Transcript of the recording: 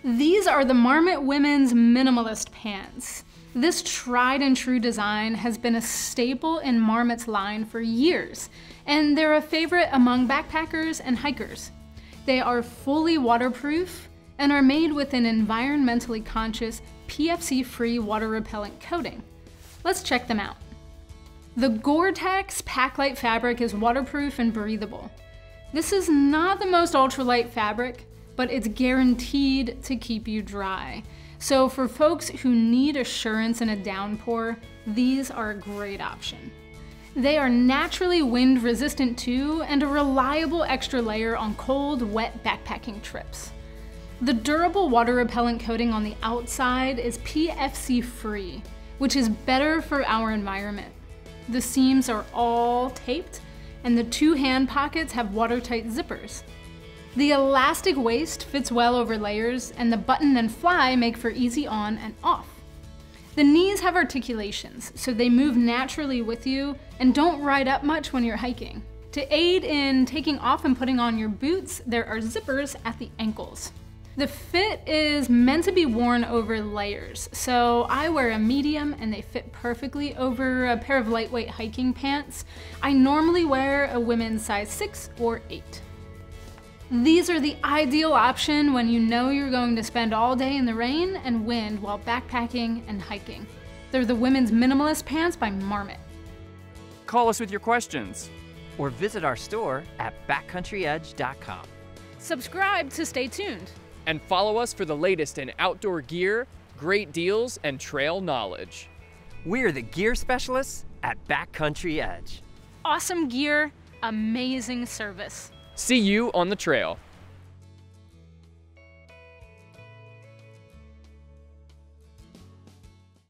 These are the Marmot Women's Minimalist Pants. This tried and true design has been a staple in Marmot's line for years, and they're a favorite among backpackers and hikers. They are fully waterproof and are made with an environmentally conscious, PFC-free water repellent coating. Let's check them out. The Gore-Tex Paclite fabric is waterproof and breathable. This is not the most ultralight fabric, but it's guaranteed to keep you dry. So for folks who need assurance in a downpour, these are a great option. They are naturally wind resistant too, and a reliable extra layer on cold, wet backpacking trips. The durable water repellent coating on the outside is PFC free, which is better for our environment. The seams are all taped, and the 2 hand pockets have watertight zippers. The elastic waist fits well over layers, and the button and fly make for easy on and off. The knees have articulations, so they move naturally with you and don't ride up much when you're hiking. To aid in taking off and putting on your boots, there are zippers at the ankles. The fit is meant to be worn over layers, so I wear a medium and they fit perfectly over a pair of lightweight hiking pants. I normally wear a women's size 6 or 8. These are the ideal option when you know you're going to spend all day in the rain and wind while backpacking and hiking. They're the Women's Minimalist Pants by Marmot. Call us with your questions. Or visit our store at backcountryedge.com. Subscribe to stay tuned. And follow us for the latest in outdoor gear, great deals, and trail knowledge. We're the gear specialists at Backcountry Edge. Awesome gear, amazing service. See you on the trail.